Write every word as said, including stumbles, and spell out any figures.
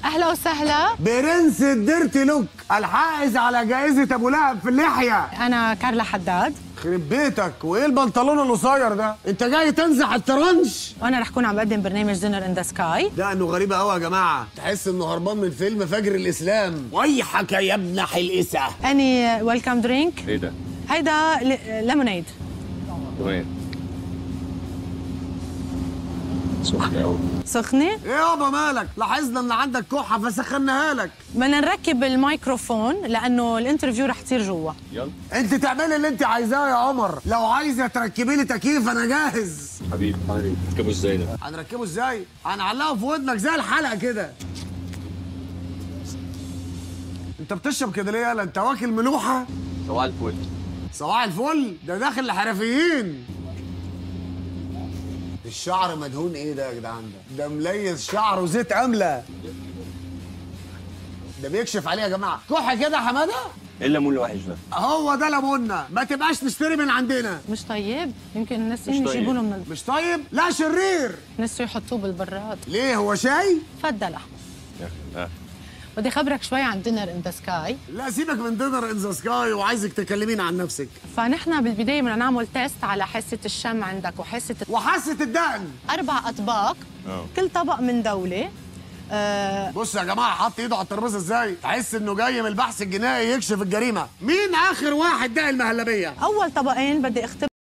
اهلا وسهلا. برنس الديرتي لوك الحائز على جائزة ابو لهب في اللحية. انا كارلا حداد. خرب بيتك، وايه البنطلون القصير ده؟ انت جاي تنزح الترنش؟ وانا رح كون عم بقدم برنامج دينر ان ذا سكاي. ده انه غريب قوي يا جماعة، تحس انه هربان من فيلم فجر الاسلام. ويحك يا ابن حلقسة. اني ويلكم درينك. ايه ده؟ هيدا ليمونيد. تمام. سخنة قوي. سخنة؟ ايه يابا مالك؟ لاحظنا ان عندك كحة فسخناها لك. بدنا نركب الميكروفون لانه الانترفيو رح تصير جوا. يلا. انت تعملي اللي انت عايزاه يا قمر، لو عايزة تركبي لي تكييف انا جاهز. حبيبي حبيبي تركبه ازاي ده؟ هنركبه ازاي؟ هنعلقه في ودنك زي الحلقة كده. انت بتشرب كده ليه يالا؟ انت واكل ملوحة؟ صباح الفل. صباح الفل، ده داخل لحرفيين. الشعر مدهون ايه ده يا جدعان؟ ده ده مليس شعر وزيت امله. ده بيكشف عليه يا جماعه. كح كده يا حماده. ايه الليمون الوحش ده؟ هو ده ليموننا، ما تبقاش تشتري من عندنا. مش طيب؟ يمكن الناس مش طيب. يجيبونه من ال... مش طيب؟ لا شرير. الناس يحطوه بالبراد. ليه هو شاي؟ تفضل. يا اخي بدي خبرك شوي عن دينر ان ذا سكاي. لا سيبك من دينر ان ذا سكاي، وعايزك تكلمين عن نفسك. فنحن بالبدايه بدنا نعمل تيست على حاسه الشم عندك وحاسه وحاسه الدقن. اربع اطباق. أوه. كل طبق من دوله. آه بص يا جماعه، حط ايده على الترابيزه ازاي؟ تحس انه جاي من البحث الجنائي يكشف الجريمه. مين اخر واحد داق المهلبيه؟ اول طبقين بدي اختبر